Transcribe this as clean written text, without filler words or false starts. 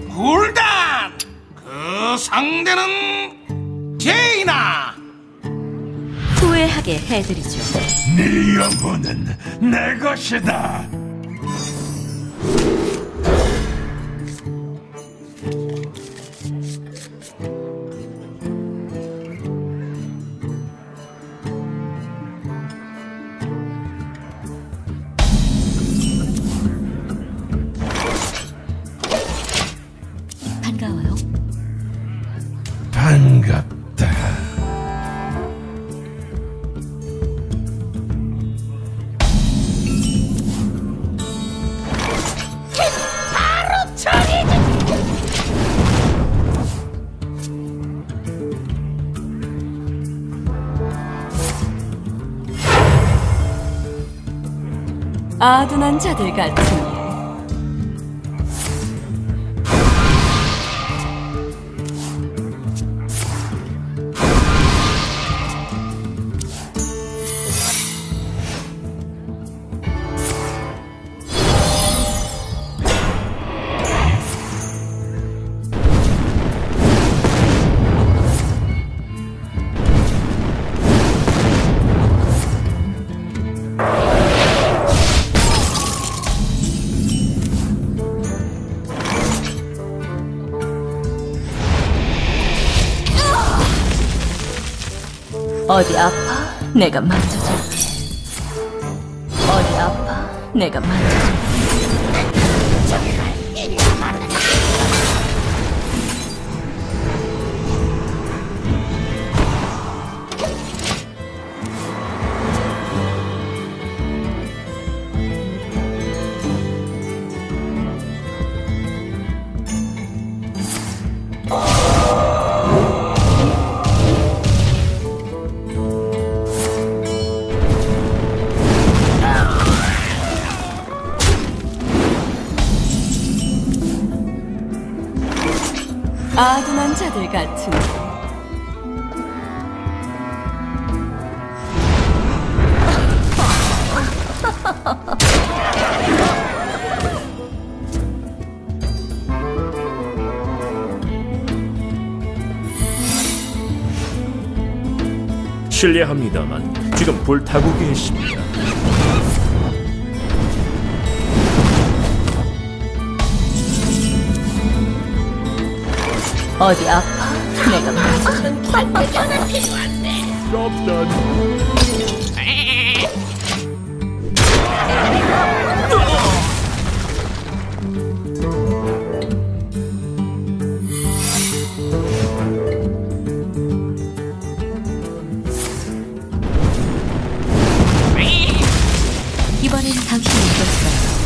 굴단! 그 상대는 제이나! 후회하게 해드리죠. 네 영혼은 내 것이다. 반가워요. 반갑다. 바로 처리해줘! 아둔한 자들 같으니. 어디 아파? 내가 만져줄게. 어디 아파? 내가 만져줄게. 아둔한 자들 같으니. 실례합니다만 지금 불타고 계십니다. 어디 아파? 내가 만져줄게. 반대편은 필요한데. Job's done. 이번엔 당신이 이겼어요.